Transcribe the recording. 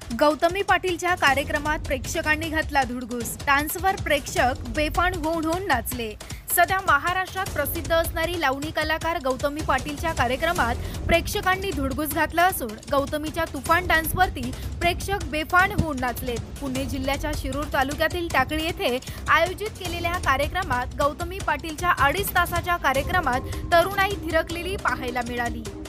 गौतमी पाटीलच्या कार्यक्रमात प्रेक्षकांनी घातला धुडगूस। डान्सवर प्रेक्षक बेफाण होऊन नाचले। सध्या महाराष्ट्रात प्रसिद्ध असणारी लावणी कलाकार गौतमी पाटीलच्या कार्यक्रमात प्रेक्षकांनी धुडगूस घातला असून गौतमीच्या तुफान डान्सवरती प्रेक्षक बेफाण होऊन नाचले। पुणे जिल्ह्याच्या शिरूर तालुक्यातील टाकळी येथे आयोजित केलेल्या कार्यक्रमात गौतमी पाटीलच्या 2.5 तासाच्या कार्यक्रमात तरुणाई थिरकलेली पाहायला मिळाली।